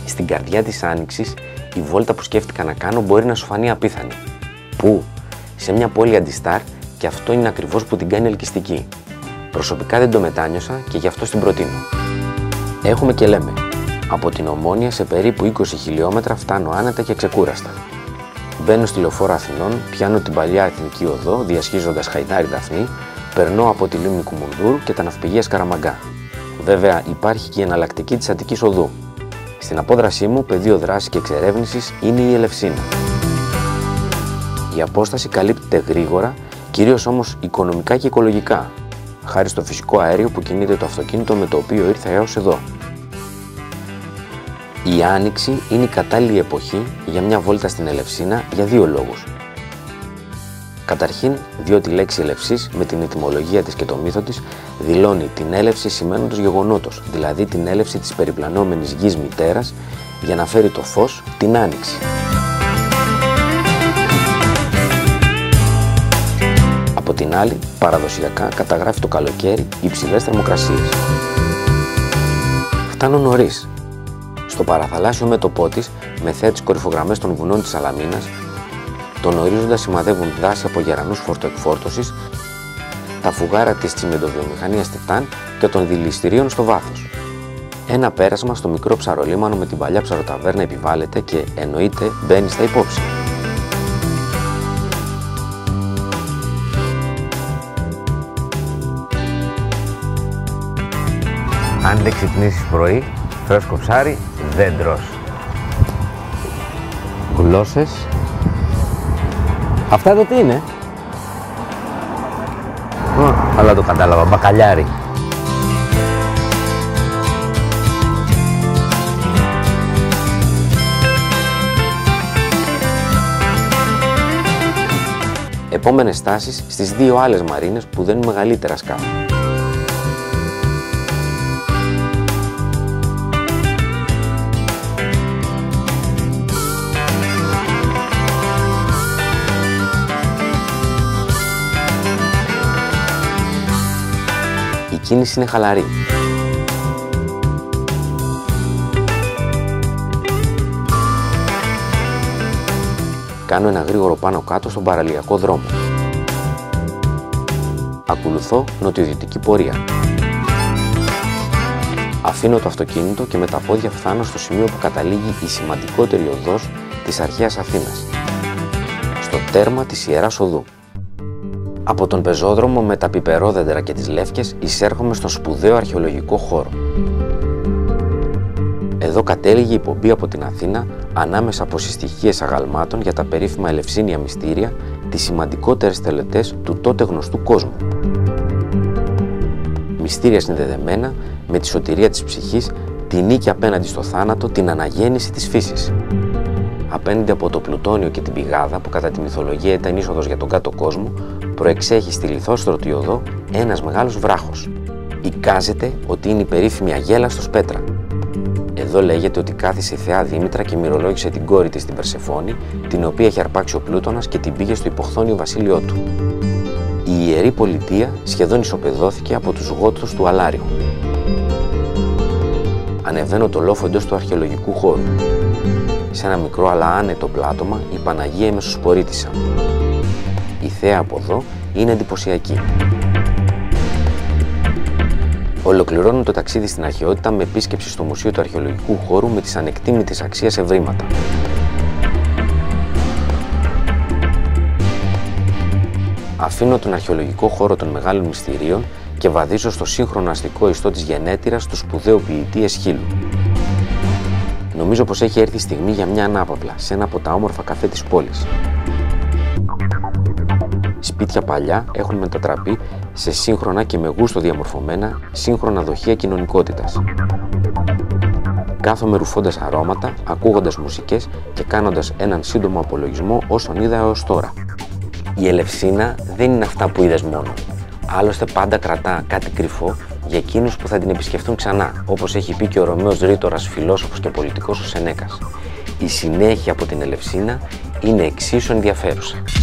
Στην καρδιά της Άνοιξης, η βόλτα που σκέφτηκα να κάνω μπορεί να σου φανεί απίθανη. Πού? Σε μια πόλη αντιστάρ, και αυτό είναι ακριβώς που την κάνει ελκυστική. Προσωπικά δεν το μετάνιωσα και γι' αυτό την προτείνω. Έχουμε και λέμε. Από την Ομόνια σε περίπου 20 χιλιόμετρα φτάνω άνετα και ξεκούραστα. Μπαίνω στη λεωφόρο Αθηνών, πιάνω την παλιά Εθνική Οδό, διασχίζοντας Χαϊδάρη Δαφνή, περνώ από τη λίμνη Κουμουνδούρου και τα ναυπηγεία Σκαραμαγκά. Βέβαια, υπάρχει και η εναλλακτική της Αττικής Οδού. Στην απόδρασή μου, πεδίο δράσης και εξερεύνησης είναι η Ελευσίνα. Η απόσταση καλύπτεται γρήγορα, κυρίως όμως οικονομικά και οικολογικά, χάρη στο φυσικό αέριο που κινείται το αυτοκίνητο με το οποίο ήρθα έως εδώ. Η Άνοιξη είναι η κατάλληλη εποχή για μια βόλτα στην Ελευσίνα για δύο λόγους. Καταρχήν, διότι η λέξη Ελευσής με την ετυμολογία της και το μύθο της δηλώνει την έλευση σημαίνοντος γεγονότος, δηλαδή την έλευση της περιπλανόμενης γης μητέρας για να φέρει το φως, την Άνοιξη. Από την άλλη, παραδοσιακά καταγράφει το καλοκαίρι υψηλές θερμοκρασίες. Φτάνω νωρίς. Στο παραθαλάσσιο μέτωπό της, με θέα τις κορυφογραμμές των βουνών της Σαλαμίνας, τον ορίζοντα σημαδεύουν δάση από γερανούς φορτοεκφόρτωσης, τα φουγάρα της τσιμεντοβιομηχανίας Τιτάν και των δηληστηρίων στο βάθος. Ένα πέρασμα στο μικρό ψαρολίμανο με την παλιά ψαροταβέρνα επιβάλλεται και εννοείται μπαίνει στα υπόψη. Αν δεν ξυπνήσεις πρωί, φρέσκο ψάρι δεν τρως. Γλώσσες. Αυτά εδώ τι είναι? Αλλά το κατάλαβα, μπακαλιάρι. Επόμενες στάσεις στις δύο άλλες μαρίνες που δένουν μεγαλύτερα σκάφη. Η κίνηση είναι χαλαρή. Κάνω ένα γρήγορο πάνω κάτω στον παραλιακό δρόμο. Ακολουθώ νοτιοδυτική πορεία. Αφήνω το αυτοκίνητο και με τα πόδια φτάνω στο σημείο που καταλήγει η σημαντικότερη οδός της αρχαίας Αθήνας. Στο τέρμα της Ιεράς Οδού. Από τον πεζόδρομο με τα πιπερόδεντρα και τις λεύκες εισέρχομαι στον σπουδαίο αρχαιολογικό χώρο. Εδώ κατέληγε η πομπή από την Αθήνα ανάμεσα από συστοιχίες αγαλμάτων για τα περίφημα Ελευσίνια μυστήρια, τις σημαντικότερες τελετές του τότε γνωστού κόσμου. Μυστήρια συνδεδεμένα με τη σωτηρία της ψυχής, τη νίκη απέναντι στο θάνατο, την αναγέννηση της φύσης. Απέναντι από το πλουτόνιο και την πηγάδα, που κατά τη μυθολογία ήταν είσοδος για τον κάτω κόσμο, προεξέχει στη λιθόστρωτη οδό ένας μεγάλος βράχος. Εικάζεται ότι είναι η περίφημη Αγέλαστος Πέτρα. Εδώ λέγεται ότι κάθισε η θεά Δήμητρα και μυρολόγησε την κόρη της την Περσεφόνη, την οποία είχε αρπάξει ο Πλούτονας και την πήγε στο υποχθόνιο βασίλειό του. Η ιερή πολιτεία σχεδόν ισοπεδώθηκε από τους γότους του Αλάριου. Ανεβαίνω το λόφο εντός του αρχαιολογικού χώρου. Σε ένα μικρό αλλά άνετο πλάτωμα, η Παναγία η Μεσοσπορίτισσα. Η θέα από εδώ είναι εντυπωσιακή. Ολοκληρώνω το ταξίδι στην αρχαιότητα με επίσκεψη στο Μουσείο του Αρχαιολογικού Χώρου με τις ανεκτήμητης αξίας ευρήματα. Αφήνω τον αρχαιολογικό χώρο των μεγάλων μυστηρίων και βαδίζω στο σύγχρονο αστικό ιστό της γενέτειρας του σπουδαίου ποιητή Εσχύλου. Νομίζω πως έχει έρθει η στιγμή για μια ανάπαυλα σε ένα από τα όμορφα καφέ της πόλης. Σπίτια παλιά έχουν μετατραπεί σε σύγχρονα και με γούστο διαμορφωμένα σύγχρονα δοχεία κοινωνικότητας. Κάθομαι ρουφώντας αρώματα, ακούγοντας μουσικές και κάνοντας έναν σύντομο απολογισμό όσων είδα έως τώρα. Η Ελευσίνα δεν είναι αυτά που είδες μόνο. Άλλωστε πάντα κρατά κάτι κρυφό για εκείνους που θα την επισκεφτούν ξανά, όπως έχει πει και ο Ρωμαίος Ρήτορας, φιλόσοφος και πολιτικός ο Σενέκας. Η συνέχεια από την Ελευσίνα είναι εξίσου ενδιαφέρουσα.